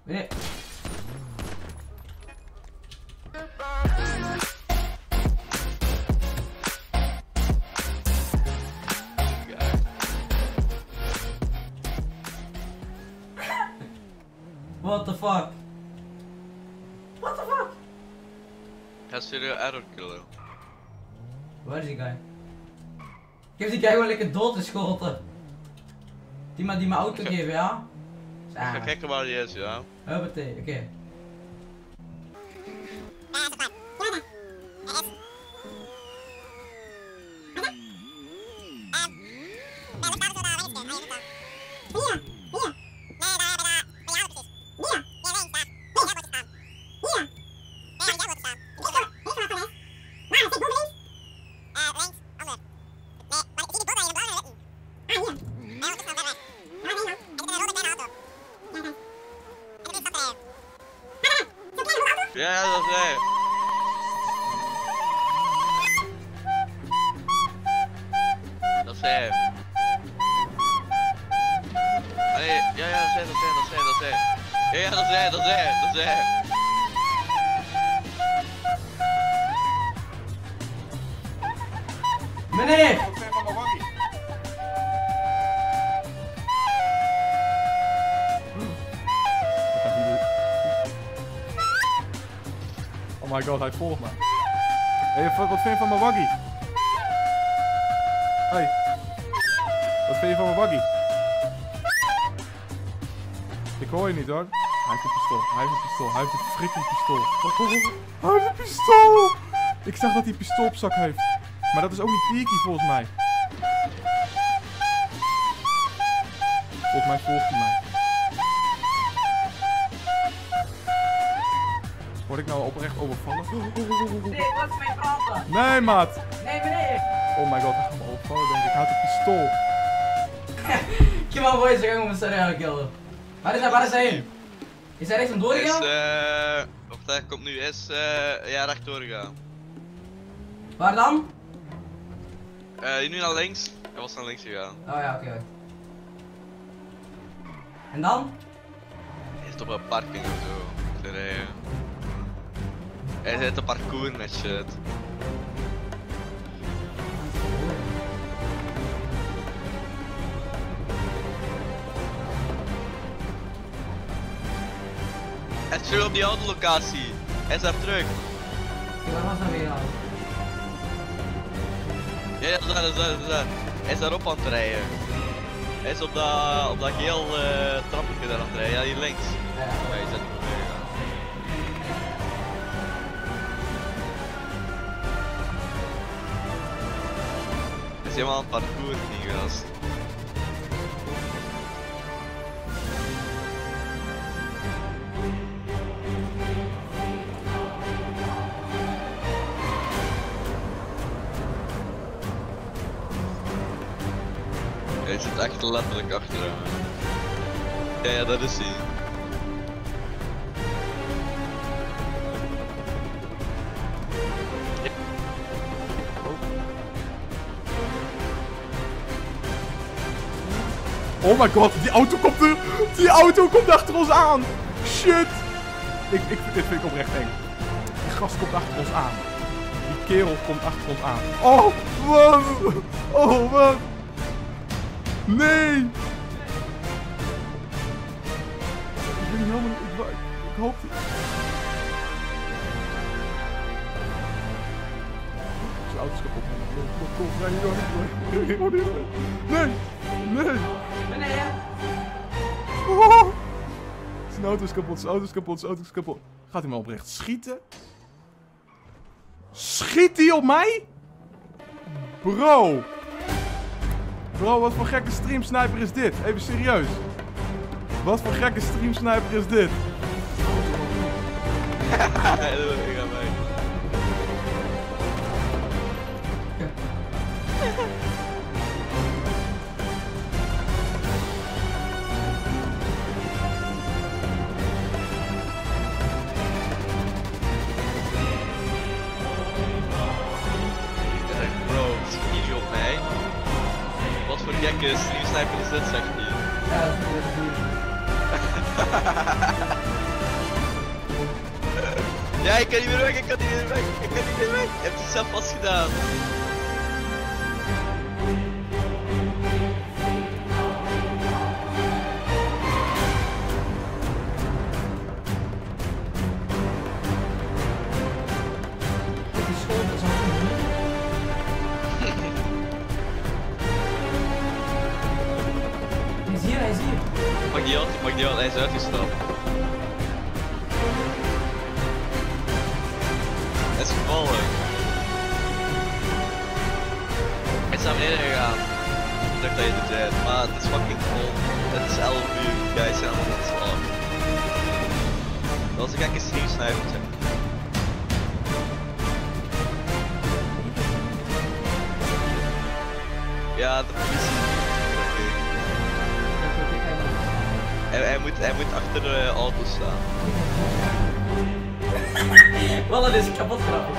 Nee. What the fuck? What the fuck? Ga serieus error killen. Waar is die guy? Ik heb die guy gewoon lekker doodgeschoten. Die maar die mijn auto geven, ja? Ik ga kijken waar die is, ja. Huppatee, oké. Ja, dat is hij. Dat is hij. Nee, ja, dat is hij, dat is hij, dat is hij, dat is hij. Ja, dat is hij, dat is hij, dat is hij. Meneer! Oh my god, hij volgt me. Hey, wat vind je van mijn waggie? Hey. Wat vind je van mijn waggie? Ik hoor je niet hoor. Hij heeft een pistool, hij heeft een pistool, hij heeft een freaking pistool. Hij heeft een pistool! Ik zag dat hij een pistool op zak heeft. Maar dat is ook niet Peaky volgens mij. Volgens mij volgt hij mij. Word ik nou oprecht overvallen? Nee, wat is mijn praten? Nee, maat! Nee, meneer! Oh my god, hij gaat me overvallen denk ik. Hij heeft een pistool. Kom maar boys, we gaan hem serieel killen. Waar is hij heen? Is hij rechts aan doorgegaan? Of dat komt nu, ja, rechtdoor gaan. Waar dan? Nu naar links. Hij was naar links gegaan. Oh ja, oké. En dan? Hij is op een parking of zo. Te rijden. Hij zit op parcours met shit. Hij is terug op die oude locatie. Hij is daar terug. Waar was hij weer aan? Ja, dat is daar, dat is daar, dat is daar. Hij is daarop aan het rijden. Hij is op dat geel trappetje daar aan het rijden. Ja, hier links. Ja. Ja, je zit er weer. Hij is helemaal aan het parcours, die gast. Hij zit echt letterlijk achter hem. Ja, dat is hij. Oh my god, die auto komt er! Die auto komt achter ons aan! Shit! Dit vind ik oprecht eng. Die gast komt achter ons aan. Die kerel komt achter ons aan. Oh, man! Oh, man! Nee! Ik weet niet helemaal niet. Ik hoop. Zijn auto is kapot. Kom, rij hier door. Nee! Nee! Meneer! Oh! Zijn auto is kapot, zijn auto is kapot, zijn auto is kapot. Gaat hij me oprecht schieten? Schiet hij op mij? Bro! Bro, wat voor gekke streamsniper is dit? Even serieus. Wat voor gekke streamsniper is dit? Nee, dat ik aan mij. Bro, schiet jullie op mij? Wat voor gekke streamsniper is dit, zegt hij? Ja, dat is goed. Ja, ik kan niet meer weg, ik kan niet meer weg, ik kan niet meer weg. Je hebt het zelf vast gedaan. Die school, dat is ook niet. Hij is hier, hij is hier. Mag die al, hij is uitgestapt. Hij is gevallen. Hij is naar beneden gegaan. Ik dacht dat je het zei, maar het is fucking vol. Het is 11 uur, guys zijn allemaal aan het slapen. Dat was een gekke stream snipertje. Ja, de politie. Hij moet achter de auto staan. Wallah, dit is kapot grappig.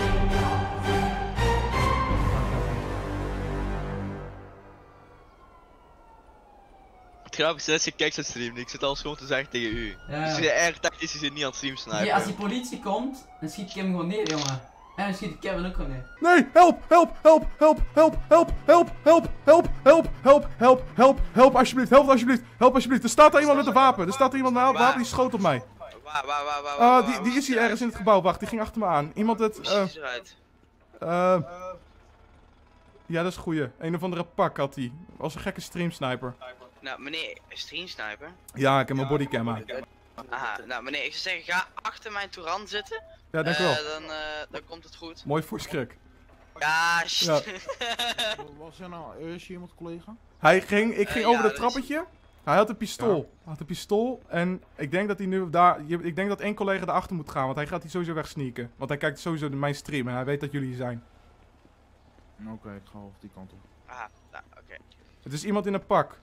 Het grappigste is, je kijkt zijn stream, ik zit alles gewoon te zeggen tegen u. Ja. Dus je erg tactisch is hier niet aan het stream snipen. Ja, als die politie komt, dan schiet ik hem gewoon neer, jongen. En dan schiet ik Kevin ook gewoon neer. Nee, help, help, help, help, help, help, help, help, help, help, help, help, help, help, alsjeblieft, help alsjeblieft, help alsjeblieft. Er staat daar iemand met een wapen, er staat er iemand met een wapen die schoot op mij. Waar? Die is hier ergens in het gebouw, wacht, die ging achter me aan. Iemand het, ja, dat is een goeie. Een of andere pak had hij. Was een gekke streamsniper. Nou, meneer, streamsniper. Ja, ik heb mijn bodycam aan. Aha, nou meneer, ik zou zeggen, ga achter mijn Touran zitten. Ja, dank u wel. Dan komt het goed. Mooi voor schrik. Ja, Ja. Was er nou is hier iemand collega? Ik ging over het trappetje. Hij had een pistool. Hij had een pistool en ik denk dat hij nu daar. Ik denk dat één collega erachter moet gaan, want hij gaat hier sowieso wegsneaken. Want hij kijkt sowieso naar mijn stream en hij weet dat jullie hier zijn. Oké, ik ga over die kant op. Aha, nou, oké. Het is iemand in een pak.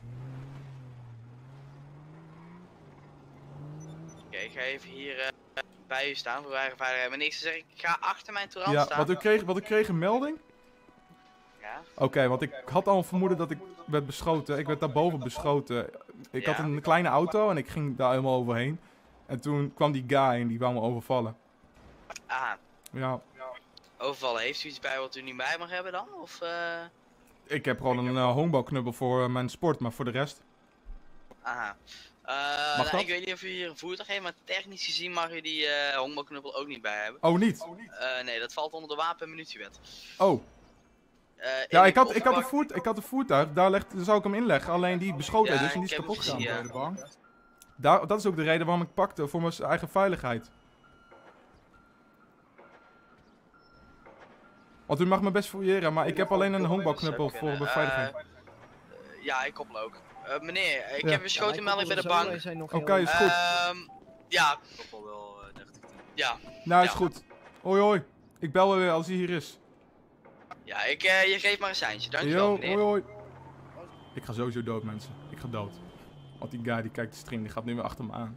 Oké, ik ga even hier bij u staan voor uw eigen veiligheid. Meneer, ik zou zeggen, ik ga achter mijn Touran Ja, staan. wat ik kreeg een melding. Ja. Oké, want ik had al een vermoeden dat ik werd beschoten. Ik werd daarboven beschoten. Ik had een kleine auto en ik ging daar helemaal overheen. En toen kwam die guy en die wou me overvallen. Aha, Ja, overvallen. Heeft u iets bij wat u niet bij mag hebben dan? Of ik heb gewoon een honkbalknuppel voor mijn sport, maar voor de rest. Aha. Mag dat? Ik weet niet of u hier een voertuig heeft, maar technisch gezien mag u die honkbalknuppel ook niet bij hebben. Oh, niet? Nee, dat valt onder de wapen- en munitiewet. Oh. In Ja, de ik had kofferbak- een voertuig, daar zou ik hem inleggen, alleen die beschoot hij Ja, dus en die ik is heb kapot hem gegaan. gezien, Bij de bank. Dat is ook de reden waarom ik pakte, voor mijn eigen veiligheid. Want u mag me best fouilleren, maar ik heb alleen een honkbalknuppel voor beveiliging. Ja, ik koppel ook. Meneer, ik Ja. heb een schotenmelding bij de bank. Oké, is goed. Ja, Koppel wel 30 10. ja. Nou, is ja. goed. Hoi hoi. Ik bel wel weer als hij hier is. Ja, je geeft maar een seintje. Dankjewel, Yo, meneer. hoi hoi. Ik ga sowieso dood, mensen. Ik ga dood. Want die guy die kijkt de stream, die gaat nu weer achter me aan.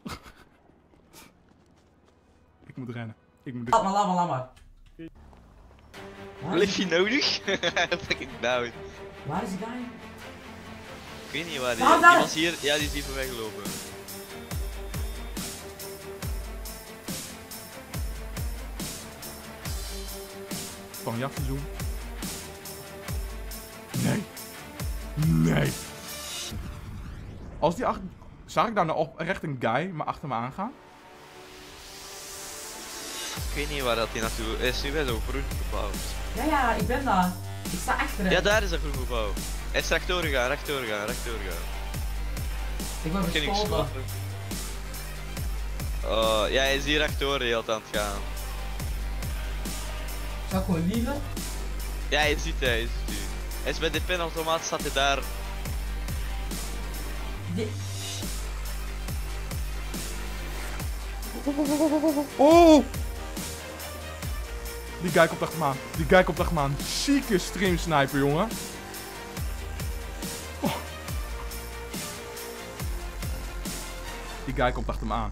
Ik moet rennen. Laat maar. Blijf je nodig? Fucking down. Waar is die guy? Ik weet niet waar die Ah, is. daar! Die was hier, ja die is hier voorbij gelopen. Van jachtseizoen. Nee. Nee. Als die achter... Zag ik daar nou echt een guy maar achter me aangaan? Ik weet niet waar dat hij naartoe is. Nu bij zo'n groen gebouw. Ja, ik ben daar. Ik sta achter hem. Ja, daar is dat groen gebouw. Hij is rechtdoor gaan. Ik ben Ken ik beschoten. slopen. Ja, hij is hier rechtdoor de hele tijd aan het gaan. Zou ik gewoon lieven? Ja, je ziet hij, je ziet u. Hij is bij de pinautomaat, staat hij daar. Oh! Die guy komt achter me aan. Zieke streamsniper, jongen. Oh. Die guy komt achter me aan.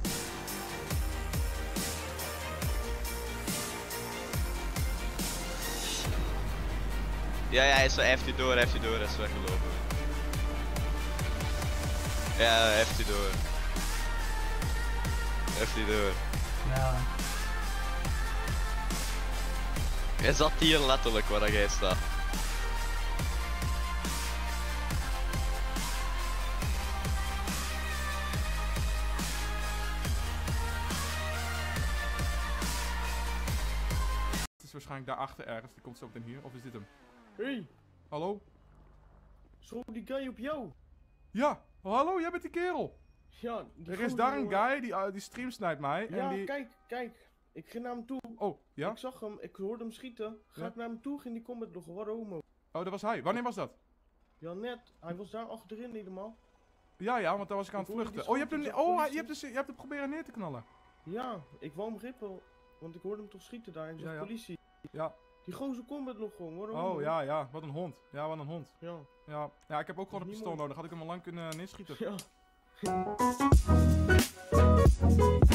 Ja, hij heeft u door, hij is weggelopen. Ja, hij heeft u door. Ja. Hij zat hier letterlijk waar jij staat. Het is waarschijnlijk daarachter ergens. Die komt zo meteen hier. Of is dit hem? Hey, Hallo? schoot die guy op jou? Ja. Oh, hallo, jij bent die kerel. Ja, die Er is gozer, daar een jongen. guy die streamsnijdt mij. Ja, en die... kijk. Ik ging naar hem toe. Oh, ja? Ik zag hem, ik hoorde hem schieten. Ga Ja. ik naar hem toe, ging die combat nog waarom? Oh, dat was hij. Wanneer was dat? Ja, net. Hij was daar achterin helemaal. Ja, want daar was ik aan het Ik hoorde vluchten. die Oh, je hebt hem... schoten, Oh, politie. je hebt hem proberen neer te knallen. Ja, ik wou hem grippen, want ik hoorde hem toch schieten daar en Ja, zo'n ja. politie. Ja. Die gozer combat nog gewoon, waarom? Oh, ja. Wat een hond. Ja, wat een hond. Ja. Ja, ik heb ook gewoon een Niemand- pistool nodig. Had ik hem al lang kunnen neerschieten. Ja.